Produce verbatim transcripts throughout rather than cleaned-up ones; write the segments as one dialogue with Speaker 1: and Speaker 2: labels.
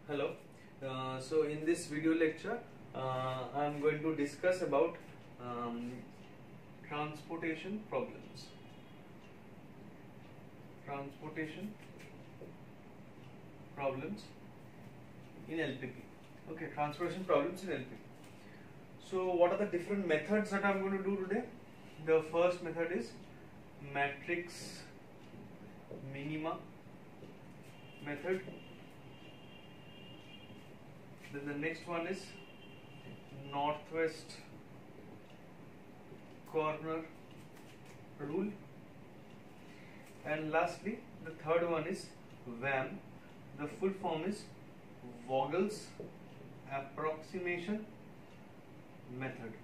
Speaker 1: Hello. Uh, so in this video lecture, uh, I am going to discuss about um, transportation problems. Transportation problems in L P P. Okay, transportation problems in L P P. So what are the different methods that I am going to do today? The first method is matrix minima method. Then the next one is northwest corner rule, and lastly the third one is W A M. The full form is Vogel's approximation method.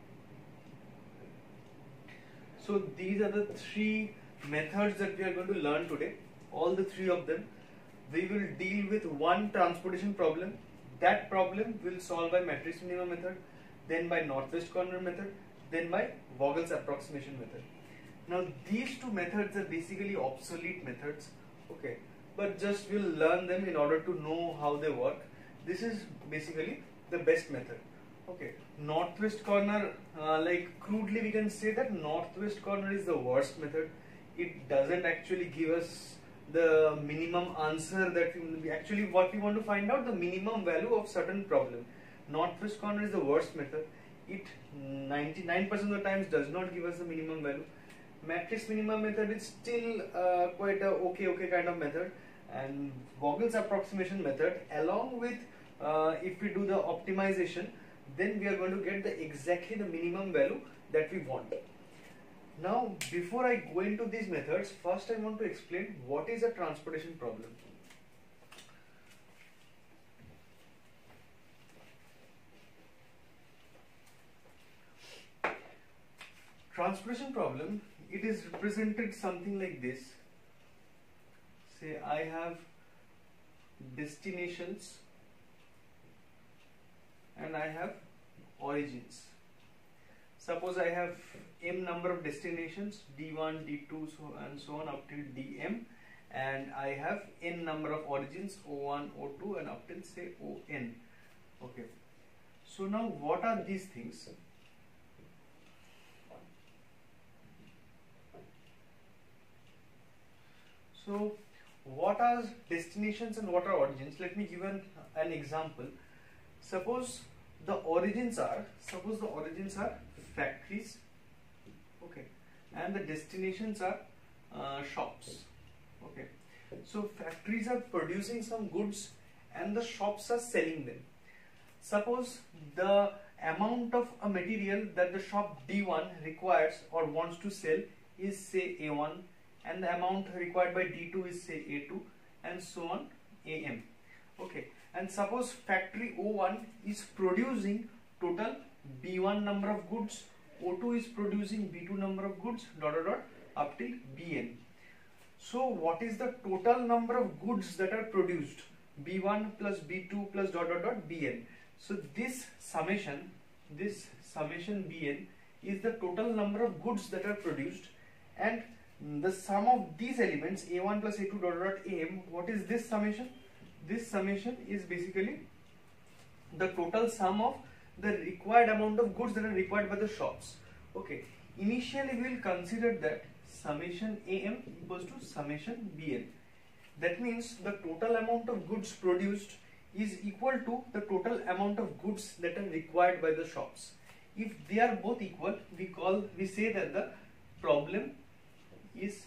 Speaker 1: So these are the three methods that we are going to learn today. All the three of them, we will deal with one transportation problem. That problem will solve by matrix minima method, then by northwest corner method, then by Vogel's approximation method. Now these two methods are basically obsolete methods, okay, but just we'll learn them in order to know how they work. This is basically the best method. Okay, northwest corner, uh, like crudely we can say that northwest corner is the worst method. It doesn't actually give us the minimum answer that we actually what we want to find out, the minimum value of certain problem. Northwest corner is the worst method. It ninety-nine percent of the times does not give us the minimum value. Matrix minima method is still uh, quite a okay okay kind of method, and Vogel's approximation method, along with uh, if we do the optimization, then we are going to get the exactly the minimum value that we want. Now, before I go into these methods, first I want to explain what is a transportation problem. Transportation problem, it is represented something like this. Say I have destinations and I have origins. Suppose I have m number of destinations, d one, d two, so and so on up till dm, and I have n number of origins, o one, o two, and up till say on. Okay. So now what are these things? So what are destinations and what are origins? Let me give an, an example. Suppose the origins are, suppose the origins are factories, okay, and the destinations are uh, shops, okay. So factories are producing some goods and the shops are selling them. Suppose the amount of a material that the shop D one requires or wants to sell is say A one, and the amount required by D two is say A two, and so on A M, okay. And suppose factory O one is producing total B one number of goods, O two is producing B two number of goods, dot dot dot up till B N. So what is the total number of goods that are produced? B one plus B two plus dot dot dot B N. So this summation, this summation B N is the total number of goods that are produced, and the sum of these elements A one plus A two dot dot dot A M, what is this summation? This summation is basically the total sum of the required amount of goods that are required by the shops. Okay, initially we will consider that summation A M equals to summation B N. That means the total amount of goods produced is equal to the total amount of goods that are required by the shops. If they are both equal, we call we say that the problem is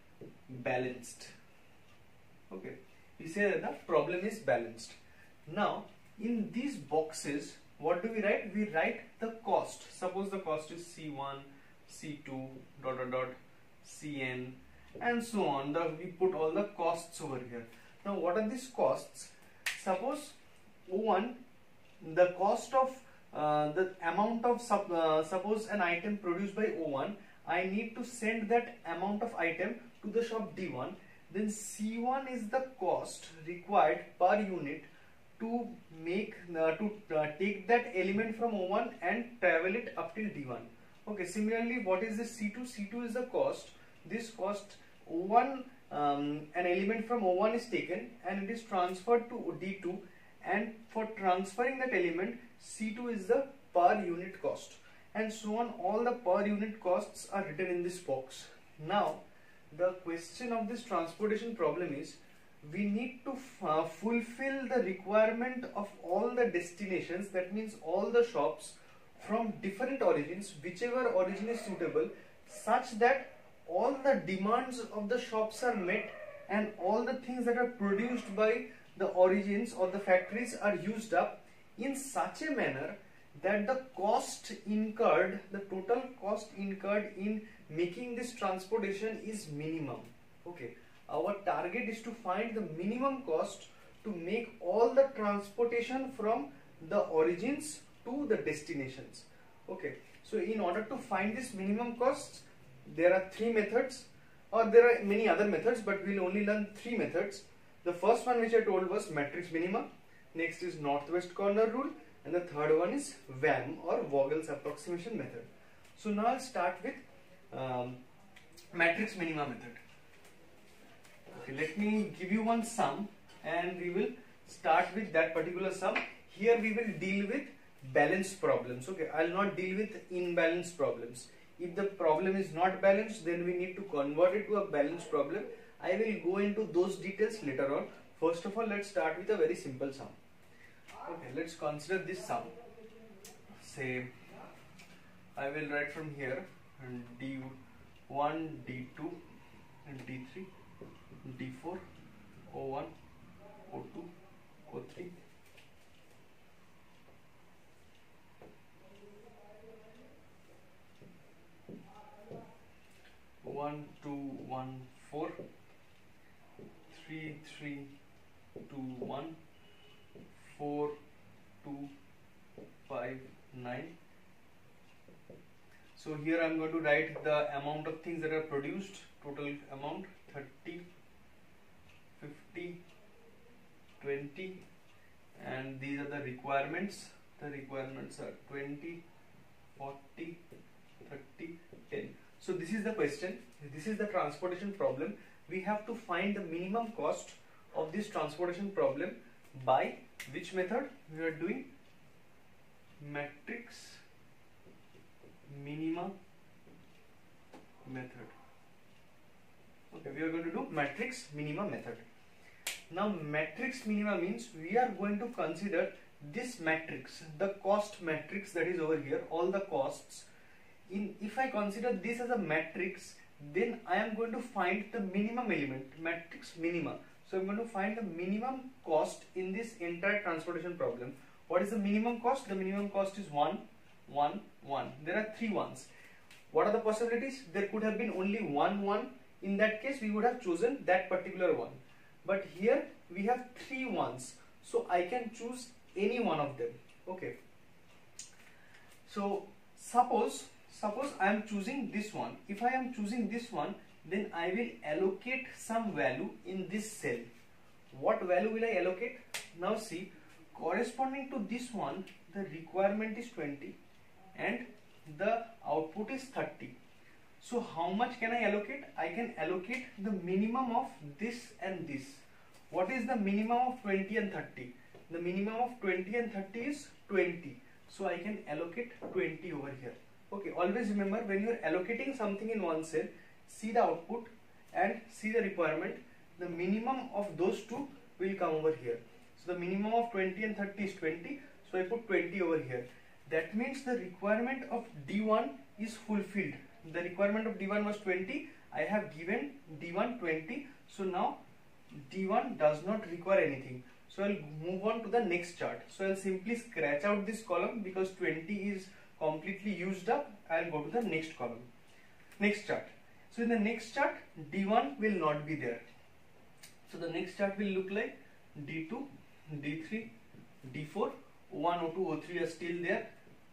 Speaker 1: balanced. Okay, we say that the problem is balanced. Now in these boxes, what do we write? We write the cost. Suppose the cost is C one, C two, dot dot dot, C N, and so on. The, we put all the costs over here. Now what are these costs? Suppose O one, the cost of uh, the amount of sub, uh, suppose an item produced by O one, I need to send that amount of item to the shop D one. Then C one is the cost required per unit to make uh, to uh, take that element from O one and travel it up till D one. Okay, similarly, what is this C two? C two is the cost. This cost O one, um, an element from O one is taken and it is transferred to D two, and for transferring that element C two is the per unit cost, and so on. All the per unit costs are written in this box. Now the question of this transportation problem is, we need to uh, fulfill the requirement of all the destinations, that means all the shops from different origins, whichever origin is suitable, such that all the demands of the shops are met and all the things that are produced by the origins or the factories are used up in such a manner that the cost incurred, the total cost incurred in making this transportation is minimum. Okay, our target is to find the minimum cost to make all the transportation from the origins to the destinations. Okay, so in order to find this minimum cost, there are three methods, or there are many other methods, but we will only learn three methods. The first one which I told was matrix minima, next is northwest corner rule, and the third one is V A M or Vogel's approximation method. So now I'll start with um, matrix minima method. Okay, let me give you one sum and we will start with that particular sum. Here we will deal with balanced problems. Okay, I'll not deal with imbalanced problems. If the problem is not balanced, then we need to convert it to a balanced problem. I will go into those details later on. First of all, let's start with a very simple sum. Okay, let's consider this sum. Say, I will write from here D one, D two, and D three, D four, O one, O two, O three. One, two, one, four, three, three, two, one, four, two, five, nine. So here I am going to write the amount of things that are produced, total amount thirty, fifty, twenty, and these are the requirements. The requirements are twenty, forty, thirty, ten. So this is the question, this is the transportation problem. We have to find the minimum cost of this transportation problem by which method? We are doing matrix minima method. Okay, we are going to do matrix minima method. Now matrix minima means we are going to consider this matrix, the cost matrix that is over here, all the costs. In, if I consider this as a matrix, then I am going to find the minimum element, matrix minima. So I am going to find the minimum cost in this entire transportation problem. What is the minimum cost? The minimum cost is one, one, one. There are three ones. What are the possibilities? There could have been only one one. In that case, we would have chosen that particular one. But here we have three ones. So I can choose any one of them. Okay. So suppose Suppose I am choosing this one. If I am choosing this one, then I will allocate some value in this cell. What value will I allocate? Now see, corresponding to this one, the requirement is twenty and the output is thirty. So how much can I allocate? I can allocate the minimum of this and this. What is the minimum of twenty and thirty? The minimum of twenty and thirty is twenty. So I can allocate twenty over here. Okay, always remember, when you are allocating something in one cell, see the output and see the requirement. The minimum of those two will come over here. So the minimum of twenty and thirty is twenty. So I put twenty over here. That means the requirement of D one is fulfilled. The requirement of D one was twenty. I have given D one twenty. So now D one does not require anything. So I'll move on to the next chart. So I'll simply scratch out this column because twenty is completely used up. I'll go to the next column, next chart. So in the next chart, D one will not be there. So the next chart will look like D two, D three, D four, O one, O two, O three are still there.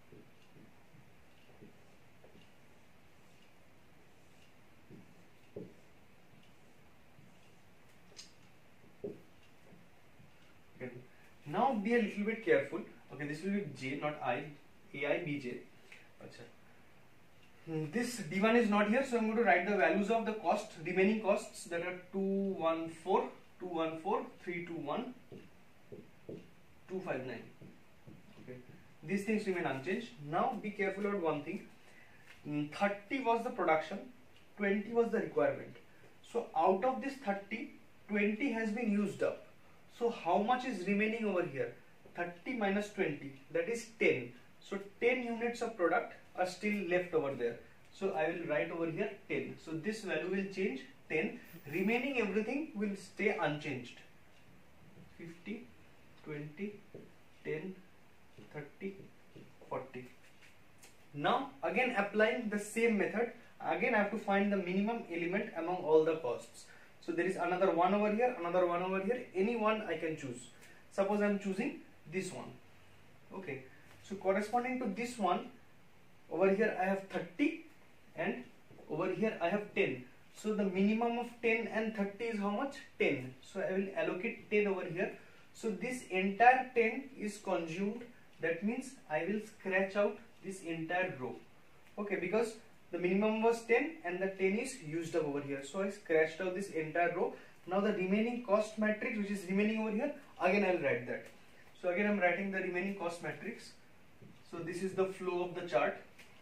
Speaker 1: Okay. Now be a little bit careful. Okay, this will be J, not I. A I B J. Achha. This D one is not here, so I'm going to write the values of the cost, remaining costs, that are two one four, two one four, three two one, two five nine. Okay, these things remain unchanged. Now be careful about one thing. thirty was the production, twenty was the requirement. So out of this thirty, twenty has been used up. So how much is remaining over here? thirty minus twenty, that is ten. So ten units of product are still left over there. So I will write over here ten. So this value will change ten. Remaining everything will stay unchanged. fifty, twenty, ten, thirty, forty. Now again applying the same method, again I have to find the minimum element among all the costs. So there is another one over here, another one over here, any one I can choose. Suppose I am choosing this one. Okay, so corresponding to this one, over here I have thirty and over here I have ten. So the minimum of ten and thirty is how much? ten. So I will allocate ten over here. So this entire ten is consumed. That means I will scratch out this entire row. Okay, because the minimum was ten and the ten is used up over here. So I scratched out this entire row. Now the remaining cost matrix which is remaining over here, again I will write that. So again I am writing the remaining cost matrix. So this is the flow of the chart.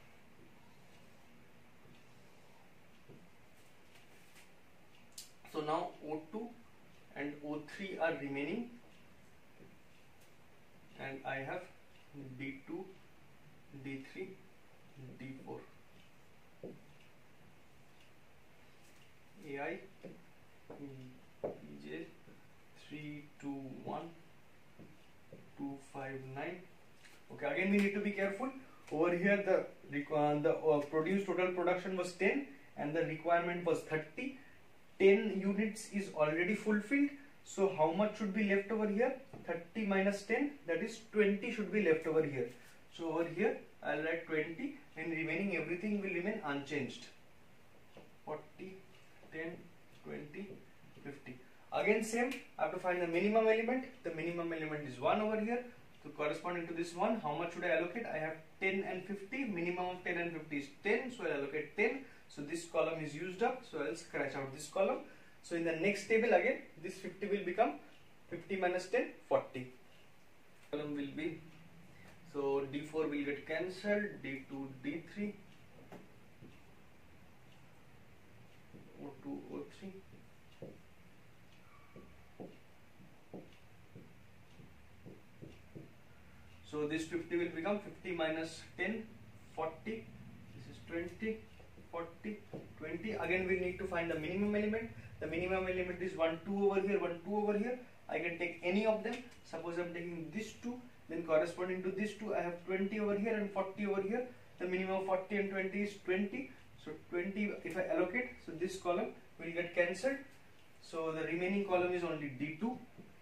Speaker 1: So now O two and O three are remaining and I have D two, D three, D four. A I, P J, three two one, two five nine. Okay, again we need to be careful. Over here the, uh, the uh, produced total production was ten and the requirement was thirty. ten units is already fulfilled. So how much should be left over here? thirty minus ten, that is twenty should be left over here. So over here I will write twenty and remaining everything will remain unchanged. forty, ten, twenty, fifty. Again same, I have to find the minimum element. The minimum element is one over here. So corresponding to this one, how much should I allocate? I have ten and fifty. Minimum of ten and fifty is ten. So I will allocate ten. So this column is used up. So I will scratch out this column. So in the next table again, this fifty will become fifty minus ten, forty. Column will be, so D four will get cancelled, D two, D three, O two, O three. So this fifty will become fifty minus ten, forty. This is twenty, forty, twenty. Again we need to find the minimum element. The minimum element is one, two over here, one, two over here. I can take any of them. Suppose I am taking this two, then corresponding to this two, I have twenty over here and forty over here. The minimum of forty and twenty is twenty. So twenty, if I allocate, so this column will get cancelled. So the remaining column is only D two,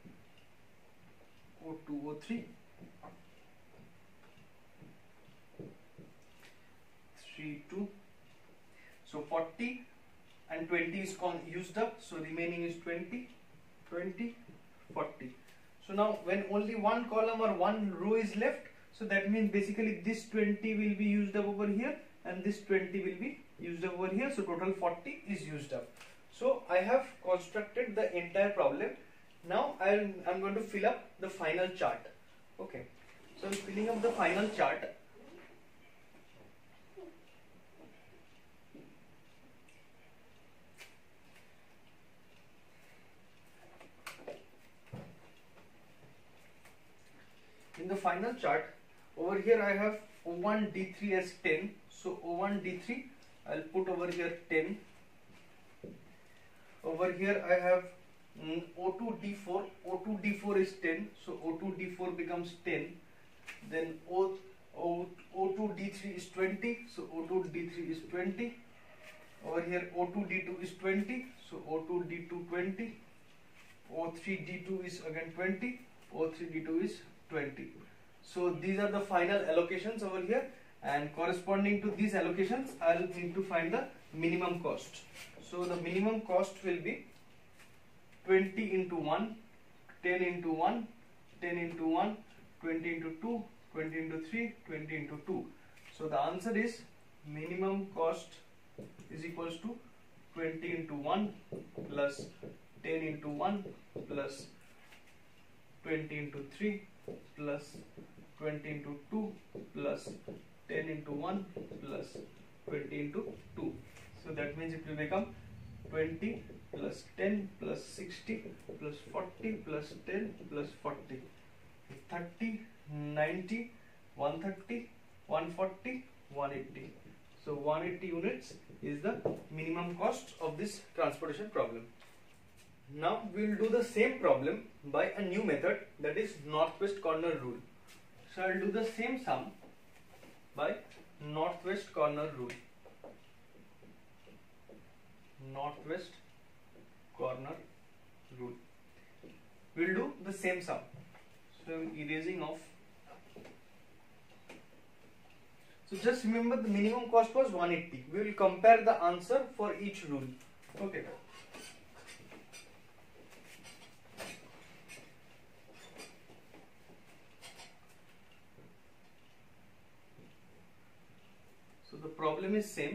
Speaker 1: O two, O three, three, two. So forty and twenty is used up, so remaining is twenty, twenty, forty. So now when only one column or one row is left, so that means basically this twenty will be used up over here and this twenty will be used up over here. So total forty is used up. So I have constructed the entire problem. Now I am going to fill up the final chart. Okay, so I'm filling up the final chart. In the final chart, over here I have O one D three as ten. So O one D three, I'll put over here ten. Over here I have mm, O two D four. O two D four is ten. So O two D four becomes ten. Then O, O, O two D three is twenty. So O two D three is twenty. Over here O two D two is twenty. So O two D two twenty. O three D two is again twenty. O three D two is twenty. So these are the final allocations over here, and corresponding to these allocations I will need to find the minimum cost. So the minimum cost will be twenty into one, ten into one, ten into one, twenty into two, twenty into three, twenty into two. So the answer is minimum cost is equals to twenty into one plus ten into one plus twenty into three plus twenty into two plus ten into one plus twenty into two. So that means it will become twenty plus ten plus sixty plus forty plus ten plus forty. thirty, ninety, one thirty, one forty, one eighty. So one eighty units is the minimum cost of this transportation problem. Now we will do the same problem by a new method, that is northwest corner rule. So I will do the same sum by northwest corner rule. Northwest corner rule. We will do the same sum. So erasing off. So just remember the minimum cost was one eighty. We will compare the answer for each rule. Okay. So the problem is same.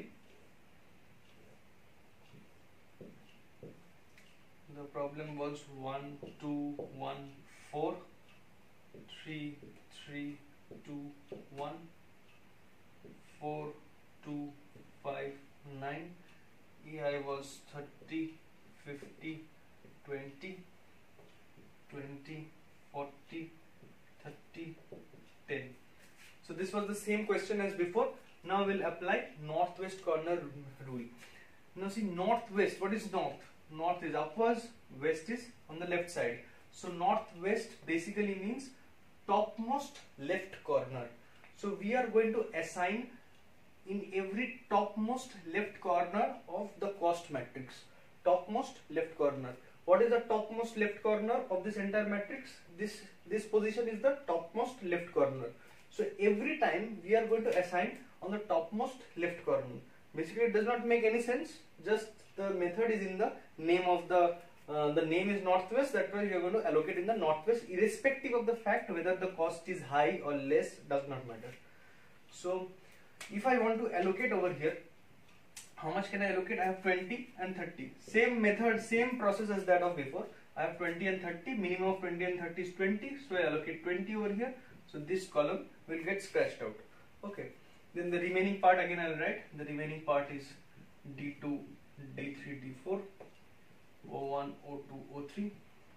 Speaker 1: The problem was one, two, one, four, three, three, two, one, four, two, five, nine. E I was thirty, fifty, twenty, twenty, forty, thirty, ten. So this was the same question as before. Now we'll apply northwest corner rule. Now see, northwest, what is north? North is upwards, west is on the left side. So northwest basically means topmost left corner. So we are going to assign in every topmost left corner of the cost matrix. Topmost left corner. What is the topmost left corner of this entire matrix? This, this position is the topmost left corner. So every time we are going to assign on the topmost left corner. Basically it does not make any sense, just the method is in the name of the uh, the name is northwest, that's why we are going to allocate in the northwest irrespective of the fact whether the cost is high or less, does not matter. So if I want to allocate over here, how much can I allocate? I have twenty and thirty. Same method, same process as that of before. I have twenty and thirty, minimum of twenty and thirty is twenty, so I allocate twenty over here. So this column will get scratched out. Okay. Then the remaining part again I will write. The remaining part is D two, D three, D four, O one, O two, O three.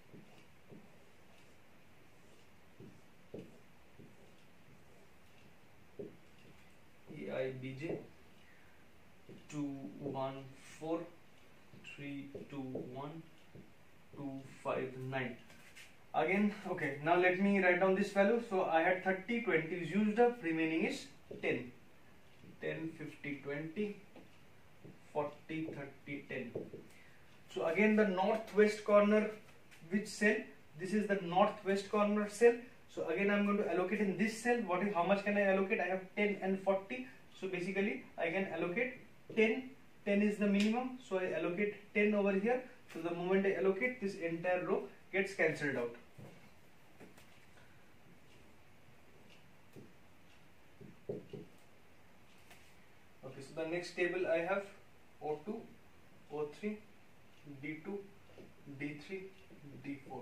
Speaker 1: E I, B J, two, one, four, three, two, one, two, five, nine. Again, okay, now let me write down this value. So I had thirty, twenty is used up, remaining is ten. ten, fifty, twenty, forty, thirty, ten. So again the northwest corner, which cell? This is the northwest corner cell. So again I am going to allocate in this cell. What is, how much can I allocate? I have ten and forty. So basically I can allocate ten. ten is the minimum. So I allocate ten over here. So the moment I allocate, this entire row gets cancelled out. Okay, so the next table I have O two, O three, D two, D three, D four.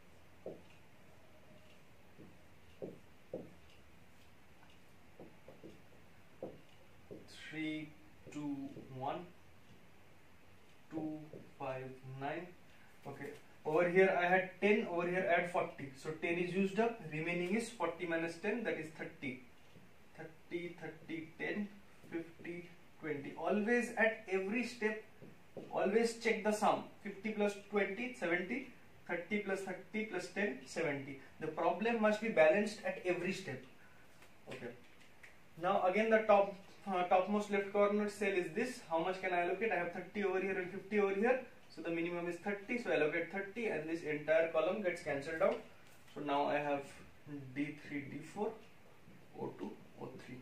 Speaker 1: three, two, one, two, five, nine. Okay, over here I had ten, over here I had forty. So ten is used up, remaining is forty minus ten, that is thirty. thirty, thirty, ten, fifty, twenty. Always at every step, always check the sum. fifty plus twenty, seventy. thirty plus thirty plus ten, seventy. The problem must be balanced at every step. Okay. Now again the top uh, topmost left corner cell is this. How much can I allocate? I have thirty over here and fifty over here. So the minimum is thirty. So I allocate thirty and this entire column gets cancelled out. So now I have D three, D four, O two, O three.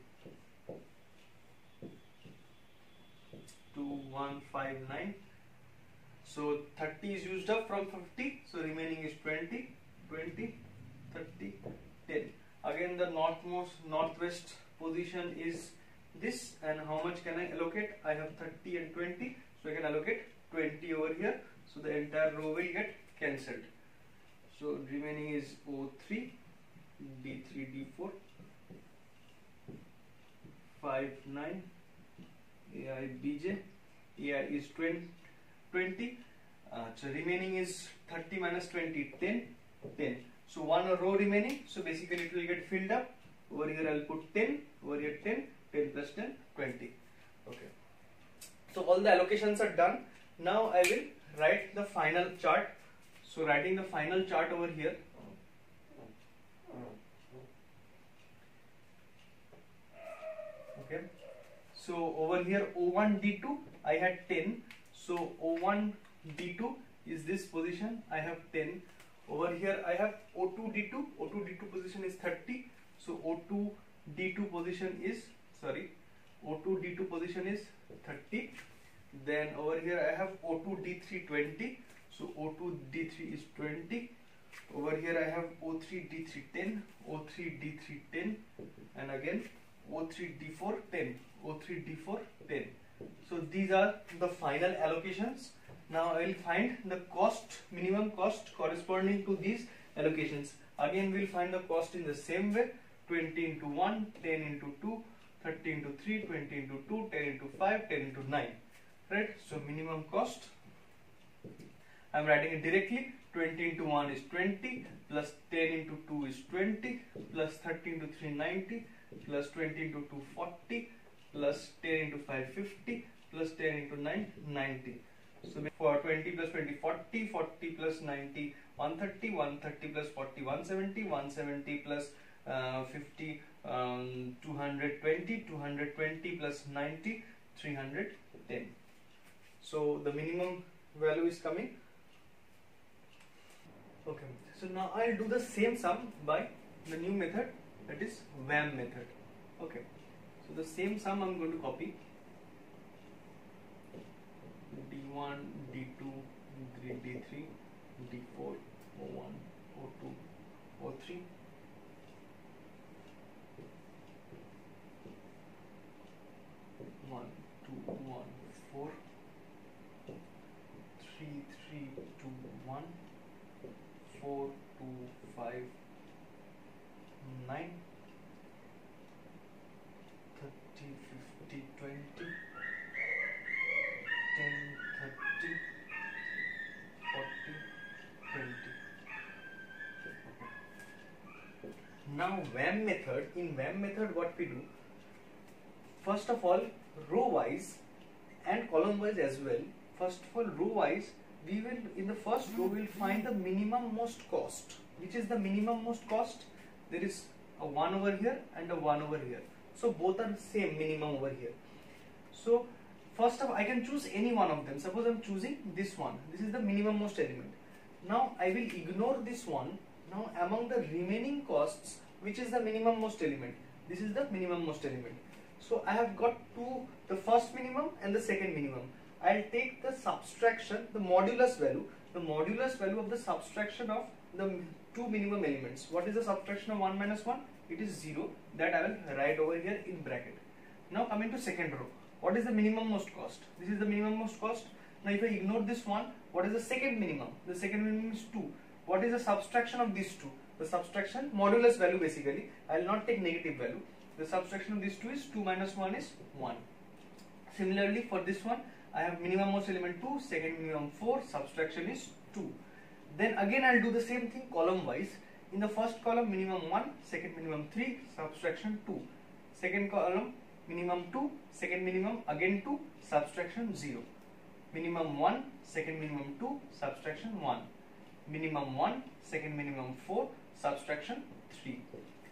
Speaker 1: two, one, five, nine. So thirty is used up from fifty. So remaining is twenty, twenty, thirty, ten. Again the northmost, northwest position is this, and how much can I allocate? I have thirty and twenty, so I can allocate twenty over here. So the entire row will get cancelled. So remaining is O three, D three, D four, five, nine, A I, B J, A I is twenty, uh, so remaining is thirty minus twenty, ten, ten. So one row remaining, so basically it will get filled up. Over here I'll put ten, over here ten, ten plus ten, twenty. Okay. So all the allocations are done. Now I will write the final chart. So writing the final chart over here. Okay. So over here O one D two I had ten. So O one D two is this position. I have ten. Over here I have O two D two. O two D two position is thirty. So O two D two position is sorry. O two D two position is thirty. Then over here I have O two D three twenty. So O two D three is twenty. Over here I have O three D three ten, O three D three ten, and again O three D four ten, O three D four ten. So these are the final allocations. Now I will find the cost, minimum cost corresponding to these allocations. Again we will find the cost in the same way. twenty into one, ten into two, thirty into three, twenty into two, ten into five, ten into nine. Right? So minimum cost, I am writing it directly. twenty into one is twenty, plus ten into two is twenty, plus thirty into three ninety, plus twenty into two forty, plus ten into five fifty, plus ten into nine ninety. So for twenty plus twenty, forty, forty plus ninety, one thirty, one thirty plus forty, one seventy, one seventy plus uh, fifty, um, two hundred twenty, two hundred twenty plus ninety, three hundred ten. So the minimum value is coming. Okay, so now I'll do the same sum by the new method, that is W A M method. Okay, so the same sum I'm going to copy. D one, D two, D three, D four, O one, O two, O three. one, two, one, four, three, three, two, one, four, two, five, nine, thirty, fifty, twenty, ten, thirty, forty, twenty. Okay. Now W A M method, in W A M method what we do, first of all row wise and column wise as well. First of all row wise, we will in the first row we will find the minimum most cost. Which is the minimum most cost? There is a one over here and a one over here. So both are same minimum over here. So first of all I can choose any one of them. Suppose I am choosing this one. This is the minimum most element. Now I will ignore this one. Now among the remaining costs, which is the minimum most element? This is the minimum most element. So I have got two, the first minimum and the second minimum. I'll take the subtraction, the modulus value, the modulus value of the subtraction of the two minimum elements. What is the subtraction of one minus one? It is zero. That I will write over here in bracket. Now coming to second row. What is the minimum most cost? This is the minimum most cost. Now if I ignore this one, what is the second minimum? The second minimum is two. What is the subtraction of these two? The subtraction, modulus value basically. I will not take negative value. The subtraction of these two is two minus one is one. Similarly for this one, I have minimum most element two, second minimum four, subtraction is two. Then again I will do the same thing column wise. In the first column minimum one, second minimum three, subtraction two. Second column minimum two, second minimum again two, subtraction zero. Minimum one, second minimum two, subtraction one. Minimum one, second minimum four, subtraction three.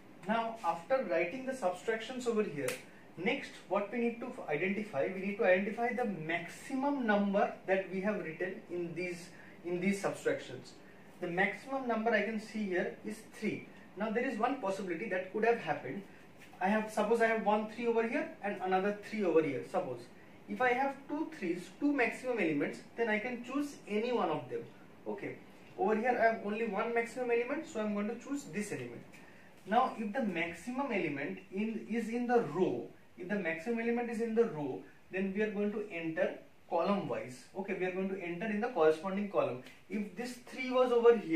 Speaker 1: Now after writing the subtractions over here, next what we need to identify, we need to identify the maximum number that we have written in these in these subtractions. The maximum number I can see here is three. Now there is one possibility that could have happened. I have suppose I have one three over here and another three over here. Suppose if I have two threes, two maximum elements, then I can choose any one of them. Okay. Over here I have only one maximum element, so I am going to choose this element. Now if the maximum element in is in the row, if the maximum element is in the row, then we are going to enter column wise. Okay, we are going to enter in the corresponding column. If this three was over here,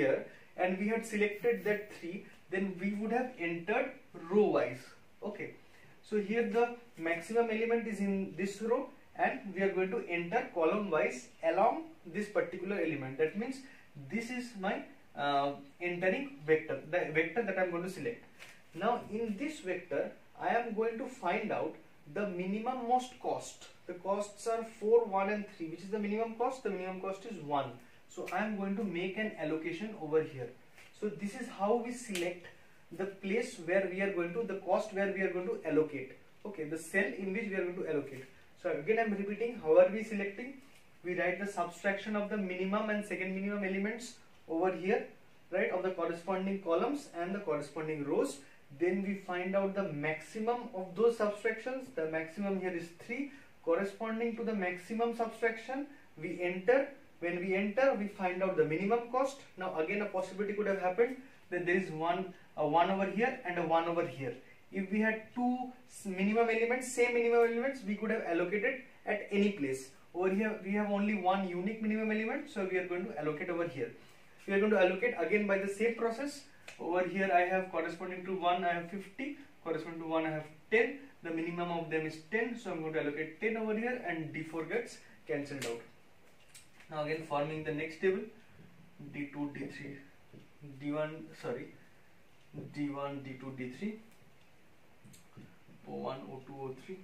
Speaker 1: and we had selected that three, then we would have entered row wise. Okay, so here the maximum element is in this row, and we are going to enter column wise along this particular element. That means this is my uh, entering vector, the vector that I am going to select. Now in this vector I am going to find out the minimum most cost. The costs are four, one and three. Which is the minimum cost? The minimum cost is one. So I am going to make an allocation over here. So this is how we select the place where we are going to, the cost where we are going to allocate. Okay, the cell in which we are going to allocate. So again I am repeating, how are we selecting? We write the subtraction of the minimum and second minimum elements over here, right, of the corresponding columns and the corresponding rows. Then we find out the maximum of those subtractions. The maximum here is three. Corresponding to the maximum subtraction, we enter. When we enter, we find out the minimum cost. Now again a possibility could have happened that there is one, a one over here and a one over here. If we had two minimum elements, same minimum elements, we could have allocated at any place. Over here we have only one unique minimum element, so we are going to allocate over here. We are going to allocate again by the same process. Over here I have corresponding to one I have fifty, corresponding to one I have ten. The minimum of them is ten, so I am going to allocate ten over here, and D four gets cancelled out. Now again forming the next table, D two, D three, D one, sorry, D one, D two, D three, O one, O two, O three,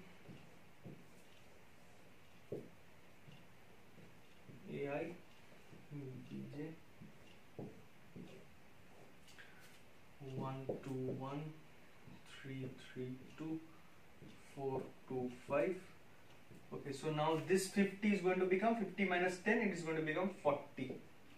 Speaker 1: A I, B J, one, two, one, three, three, two, four, two, five. Okay, so now this fifty is going to become fifty minus ten, it is going to become forty.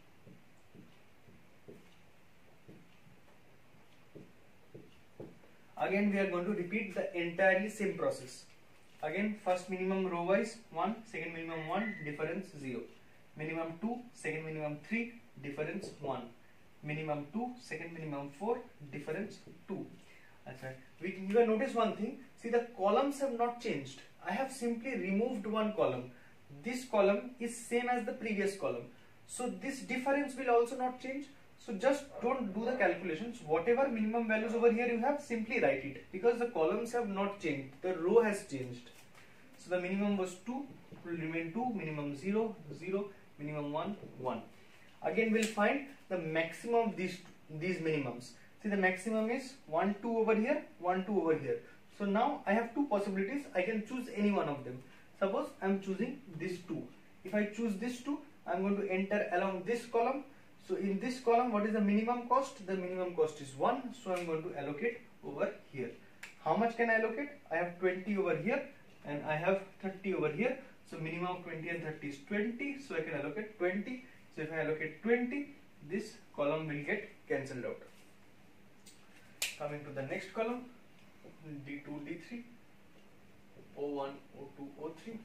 Speaker 1: Again we are going to repeat the entirely same process. Again first minimum row wise one, second minimum one, difference zero. Minimum two, second minimum three, difference one. Minimum two, second minimum four, difference two. That's right. We can even notice one thing. See, the columns have not changed. I have simply removed one column. This column is same as the previous column. So this difference will also not change. So just don't do the calculations. Whatever minimum values over here you have, simply write it, because the columns have not changed. The row has changed. So the minimum was two, will remain two, minimum zero, zero, minimum one, one. Again we'll find the maximum of these, these minimums. See, the maximum is one, two over here, one, two over here. So now I have two possibilities. I can choose any one of them. Suppose I am choosing this two. If I choose this two, I am going to enter along this column. So in this column, what is the minimum cost? The minimum cost is one. So I am going to allocate over here. How much can I allocate? I have twenty over here and I have thirty over here. So minimum of twenty and thirty is twenty. So I can allocate twenty. So if I allocate twenty, this column will get cancelled out. Coming to the next column, D two, D three, O one, O two, O three.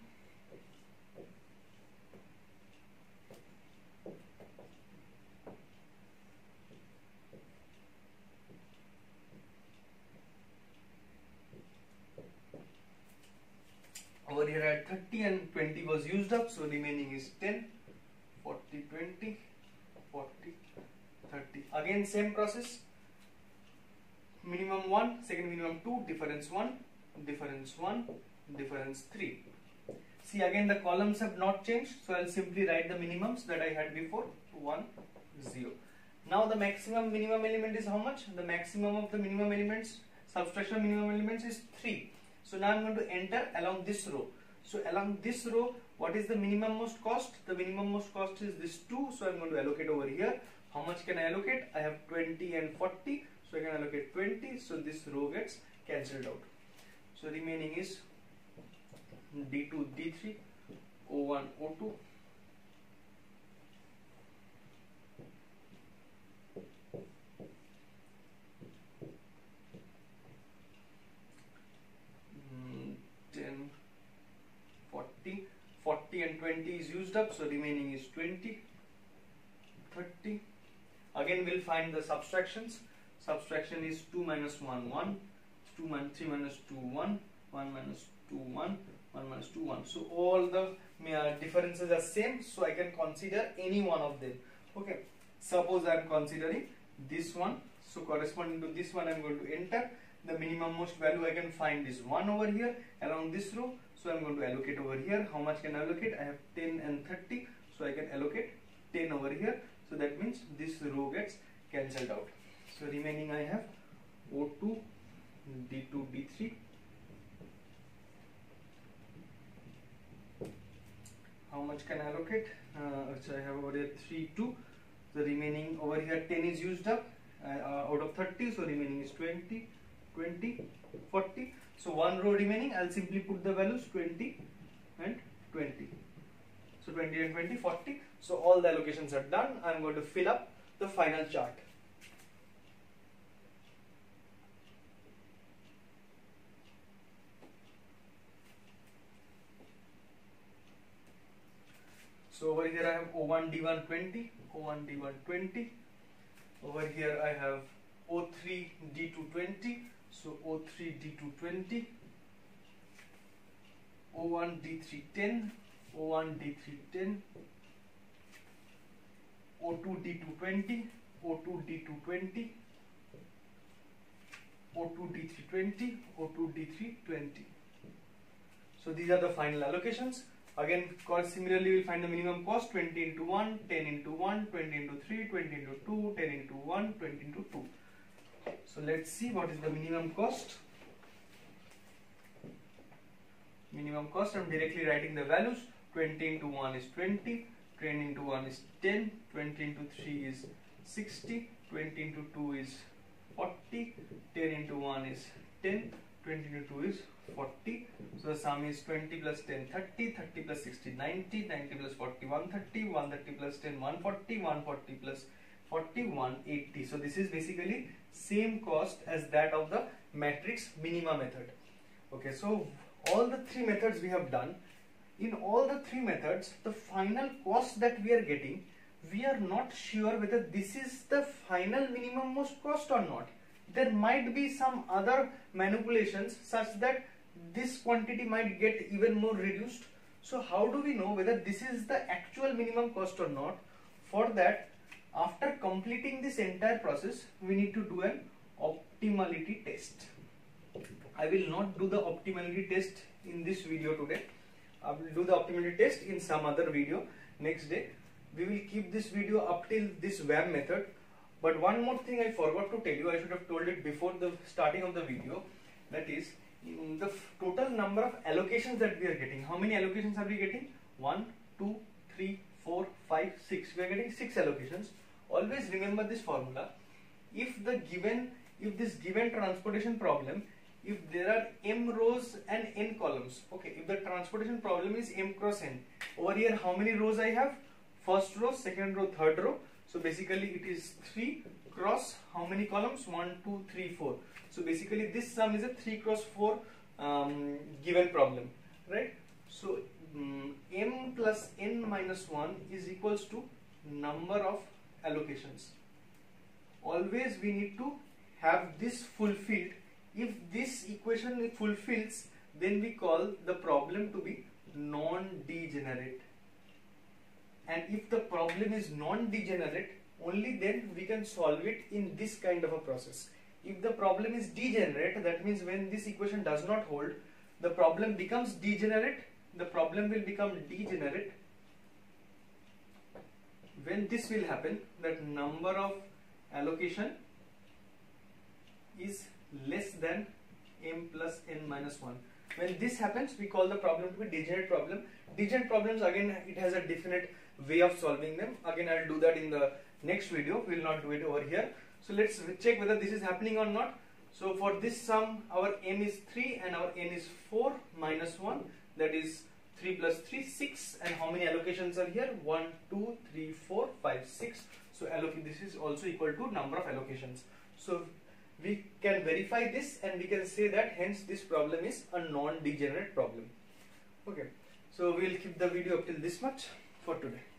Speaker 1: Over here at thirty and twenty was used up, so remaining is ten, forty, twenty, forty, thirty. Again same process. Minimum one, second minimum two, difference one, difference one, difference three. See, again the columns have not changed, so I'll simply write the minimums that I had before, one, zero. Now the maximum minimum element is how much? The maximum of the minimum elements, subtraction of minimum elements is three. So now I'm going to enter along this row. So along this row, what is the minimum most cost? The minimum most cost is this two, so I'm going to allocate over here. How much can I allocate? I have twenty and forty. So I can allocate twenty, so this row gets cancelled out. So remaining is D two, D three, O one, O two, ten, forty, forty and twenty is used up, so remaining is twenty, thirty. Again we'll find the subtractions. Subtraction is two minus one, one, two minus three minus two, one, one minus two, one, one minus two, one. So all the uh, differences are same, so I can consider any one of them. Okay, suppose I am considering this one. So corresponding to this one, I'm going to enter the minimum most value I can find is one over here along this row. So I'm going to allocate over here. How much can I allocate? I have ten and thirty, so I can allocate ten over here. So that means this row gets cancelled out. So remaining I have O two, D two, D three. How much can I allocate? Uh, so I have over here three, two. The remaining over here ten is used up uh, uh, out of thirty. So remaining is twenty, twenty, forty. So one row remaining. I'll simply put the values twenty and twenty. So twenty and twenty, forty. So all the allocations are done. I'm going to fill up the final chart. So over here I have O one D one twenty, O one D one twenty. Over here I have O three D two twenty, so O three D two twenty. O one D three ten, O one D three ten. O two D two twenty, O two D two twenty. O two D three twenty, O two D three twenty. So these are the final allocations. Again, similarly, we will find the minimum cost twenty into one, ten into one, twenty into three, twenty into two, ten into one, twenty into two. So let's see what is the minimum cost. Minimum cost, I am directly writing the values. twenty into one is twenty, ten into one is ten, twenty into three is sixty, twenty into two is forty, ten into one is ten, twenty into two is forty. So the sum is twenty plus ten, thirty, thirty plus sixty, ninety, ninety plus forty, one thirty, one thirty plus ten, one forty, one forty plus forty, one eighty. So this is basically same cost as that of the matrix minima method. Okay, so all the three methods we have done. In all the three methods, the final cost that we are getting, we are not sure whether this is the final minimum most cost or not. There might be some other manipulations such that this quantity might get even more reduced. So how do we know whether this is the actual minimum cost or not? For that, after completing this entire process, we need to do an optimality test. I will not do the optimality test in this video today. I will do the optimality test in some other video next day. We will keep this video up till this W A M method. But one more thing I forgot to tell you, I should have told it before the starting of the video. That is, in the total number of allocations that we are getting. How many allocations are we getting? one, two, three, four, five, six. We are getting six allocations. Always remember this formula. If the given, if this given transportation problem, if there are m rows and n columns, okay, if the transportation problem is m cross n, over here how many rows I have? First row, second row, third row. So basically it is three cross how many columns? one, two, three, four. So basically this sum is a three cross four um, given problem, right? So um, m plus n minus one is equals to number of allocations. Always we need to have this fulfilled. If this equation fulfills, then we call the problem to be non-degenerate. And if the problem is non-degenerate, only then we can solve it in this kind of a process. If the problem is degenerate, that means when this equation does not hold, the problem becomes degenerate. The problem will become degenerate. When this will happen, that number of allocation is less than m plus n minus one. When this happens, we call the problem to be degenerate problem. Degenerate problems, again, it has a definite way of solving them. Again, I will do that in the next video. We will not do it over here. So let's check whether this is happening or not. So for this sum, our m is three and our n is four minus one. That is three plus three, six. And how many allocations are here? one, two, three, four, five, six. So this is also equal to number of allocations. So we can verify this and we can say that hence this problem is a non-degenerate problem. Okay, so we will keep the video up till this much for today.